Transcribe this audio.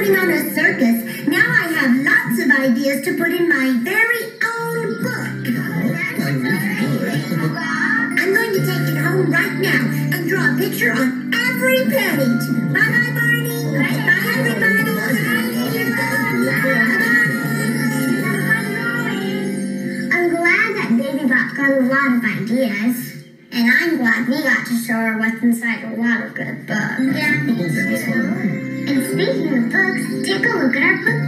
working on a circus, now I have lots of ideas to put in my very own book. I'm going to take it home right now and draw a picture on every page. Bye-bye, Barney. Bye, everybody. I'm glad that Baby Bop got a lot of ideas. And I'm glad we got to show her what's inside a lot of good books. Yeah, me too. And speaking of books, take a look at our book